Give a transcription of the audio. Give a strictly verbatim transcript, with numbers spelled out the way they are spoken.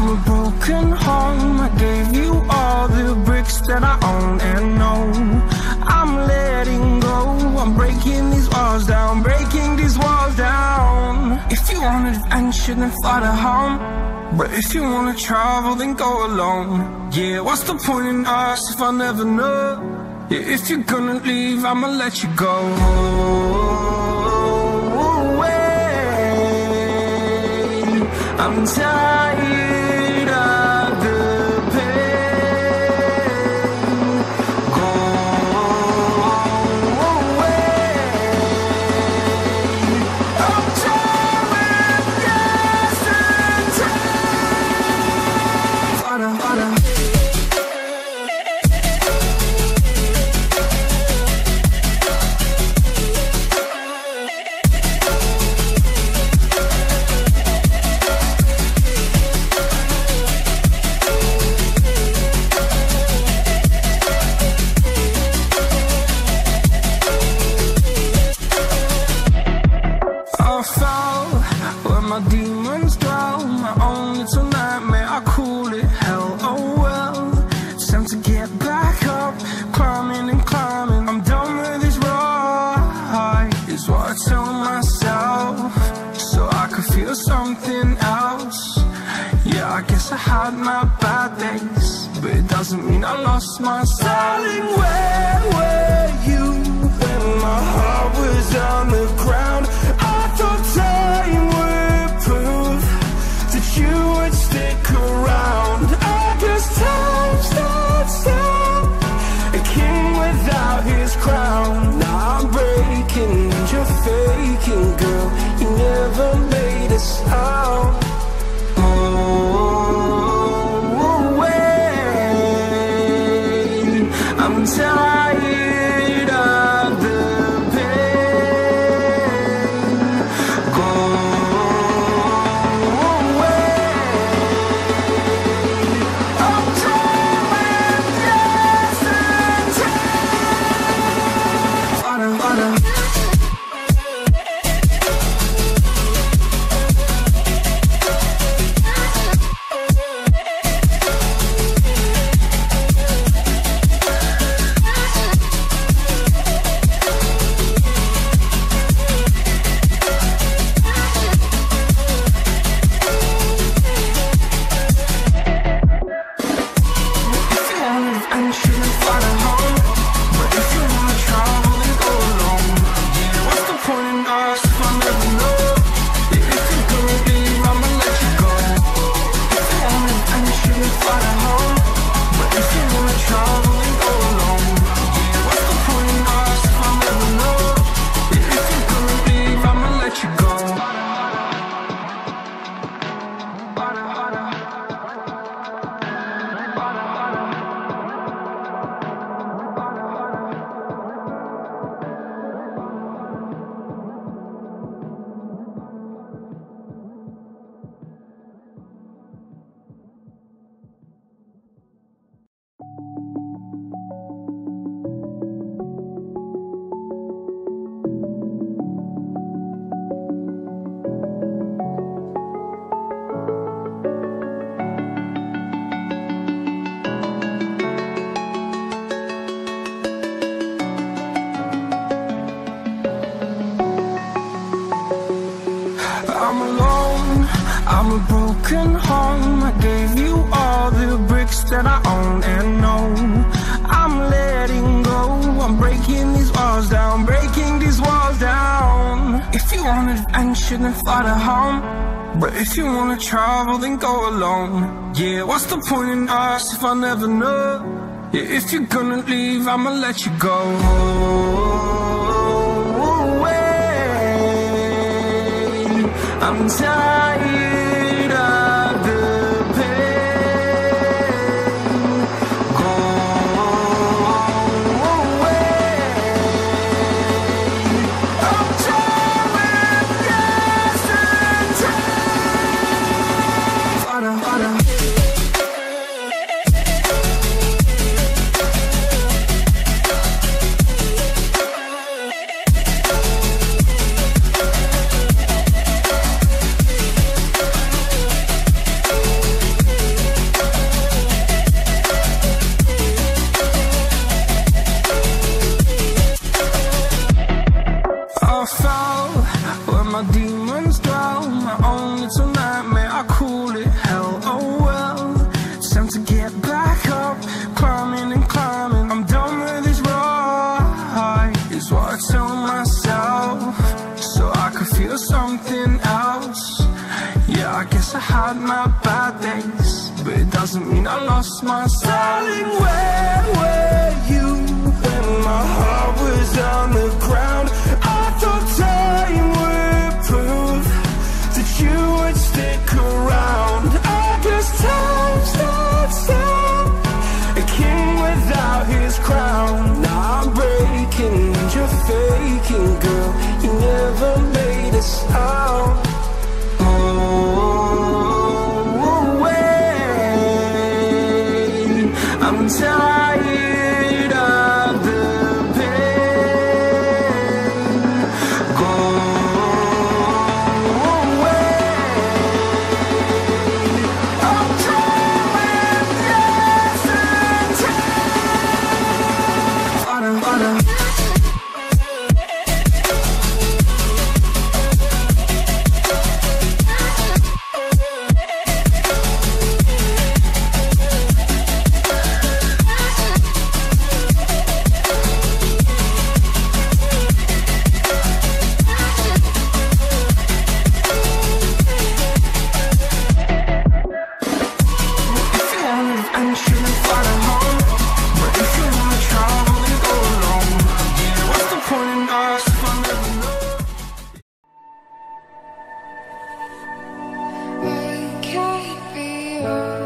I'm a broken home. I gave you all the bricks that I own and know. I'm letting go. I'm breaking these walls down, breaking these walls down. If you want adventure, then fly to home. But if you wanna travel, then go alone. Yeah, what's the point in us if I never know? Yeah, if you're gonna leave, I'ma let you go. I'm tired of the pain. Go away. I'm tired of yesterday. Harder, harder. My demons dwell, my own little nightmare, I call it hell. Oh well, it's time to get back up, climbing and climbing. I'm done with this ride, is what I tell myself, so I could feel something else. Yeah, I guess I had my bad days, but it doesn't mean I lost my styling. Where were you when my heart was on the ground? I thought time would you would stick around. I guess time stops down, a king without his crown. Now I'm breaking and you're faking, girl. You never made a sound. Oh, wait, I'm tired of the pain. Go. I'm alone, I'm a broken home. I gave you all the bricks that I own and know. I'm letting go, I'm breaking these walls down, breaking these walls down. If you want adventure, then fly to home. But if you wanna travel, then go alone. Yeah, what's the point in us if I never know? Yeah, if you're gonna leave, I'ma let you go. I'm tired of the pain. Go away. I'm tired of yesterday. Harder, harder. my bad days, but it doesn't mean I lost my style. Darling, where were you when my heart was on the ground? I thought time would prove that you would stick around. I guess time stops down, a king without his crown. Now I'm breaking and you're faking, girl. You never made a sound. I'm tired of the pain. Go away. I'm drawing yesterday. Wanna, wanna. I can't be yours.